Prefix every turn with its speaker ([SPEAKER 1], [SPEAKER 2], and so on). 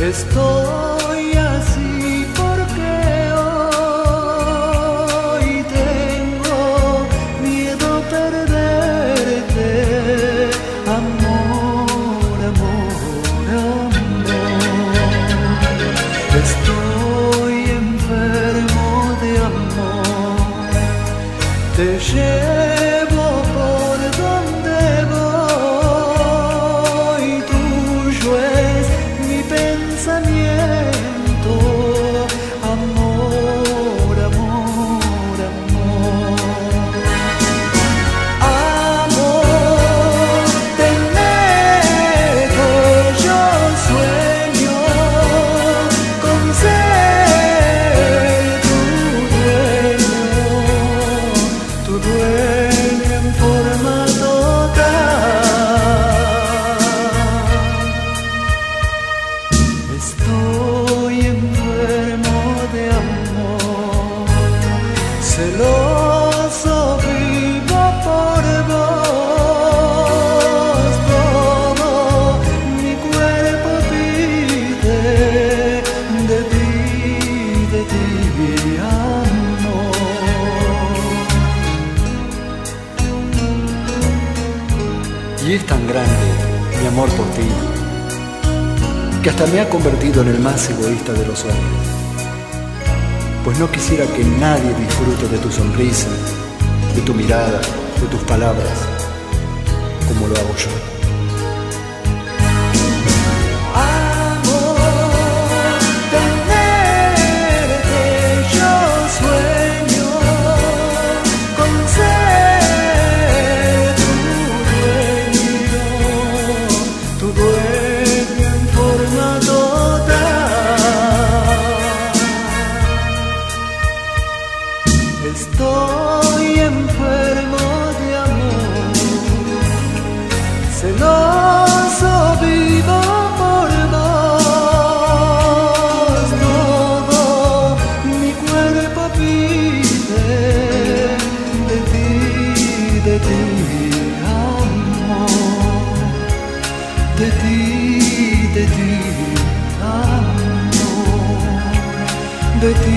[SPEAKER 1] Estoy así porque hoy tengo miedo a perderte. Amor, amor, amor. Estoy enfermo de amor. Te llevo por donde voy. Tuyo es mi pensamiento. Amor, amor, amor. Amor, tenerte yo sueño con ser tu dueño en forma total. Estoy enfermo de amor, celoso vivo por vos. Todo mi cuerpo pide de ti, amor.
[SPEAKER 2] Y es tan grande mi amor por ti, que hasta me ha convertido en el más egoísta de los hombres, pues no quisiera que nadie disfrute de tu sonrisa, de tu mirada, de tus palabras, como lo hago yo.
[SPEAKER 1] Amor, tenerte yo sueño con ser tu dueño en forma total. Estoy enfermo de amor, celoso vivo por vos. Todo mi cuerpo pide de ti, amor. De ti, amor. De ti.